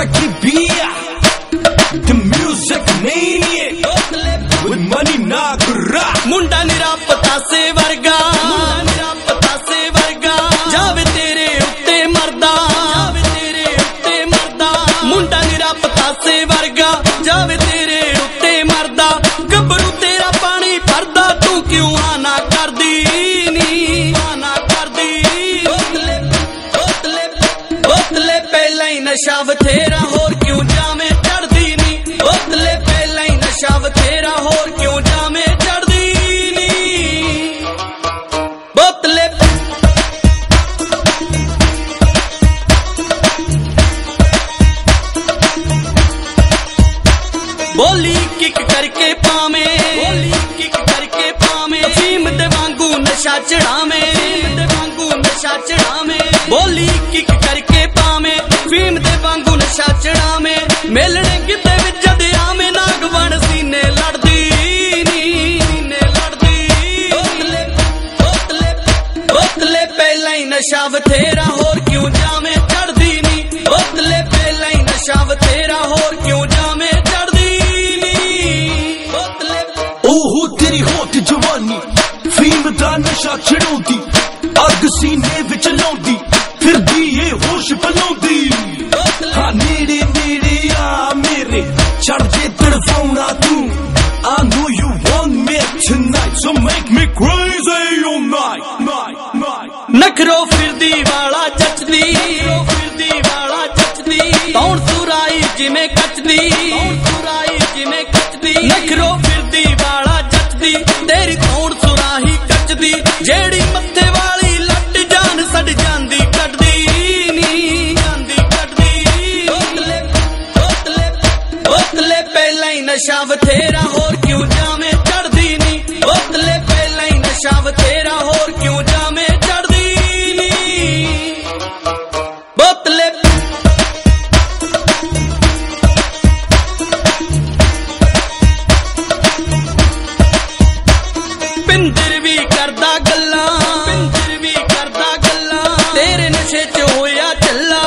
Rocky Bia, the music maniac with money Nagara. मुंडा निरा पतासे वर्गा, जावे तेरे उत्ते मरदा, मुंडा निरा पतासे वर्गा, जावे तेरे उत्ते मरदा। गबरू तेरा पानी भरदा, तू क्यों आना करदी नी, आना करदी। बोतले पहला ही नशा बथेरा, होर क्यों जामे चढ़दी नी। बोतले पहला ही नशा बथेरा, होर क्यों जामे चढ़दी नी। बोतले बोली किक करके पावे, अफीम दे वांगू नशा चढ़ावे, बोली किक करके पावे, अफीम दे वांगू नशा चढ़ावे। मेलने किते विच जदे आवे, नाग बन सीने लड़दी नी, बोतले पहला ही नशा बथेरा, होर क्यों जावे चढ़दी नी। बोतले पहला ही नशा बथेरा, होर क्यों जावे चढ़दी नी। बोतले ओहो तेरी होट जवानी, फीम दा नशा चढ़ाउंदी, अग सीने विच लाउंदी, फिरदी ए होश पलाउंदी। हाँ नेड़े नेड़े आ मेरे, चढ़ जे तड़फाउणा तू। I know you want me tonight, so make me crazy all night. नखरो फिरदी वाला जचदी, तौण सुराई जिमें कचदी, नखरो फिरदी वाला जचदी, तेरी तौण सुराही कचदी। जेड़ी मत्थे वाली लट जान सड़ जांदी कटदी नी, बोतले पहला ही नशा बथेरा, होर क्यों जावे चढ़दी नी। बोतले पहला ही नशा बथेरा, होर क्यों जावे चढ़दी नी। बोतले पिंदर भी करदा गल्लां, तेरे नशे च होया चल्ला,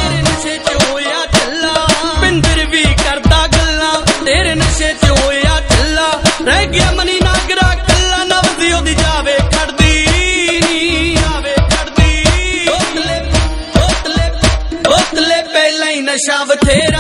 पिंदर भी करदा गल्लां, तेरे नशे च होया चल्ला। रह गया मनी नागरा कल्ला, नवदी ओदी जावे खड़दी नी, बोतले पहला ही नशा बथेरा,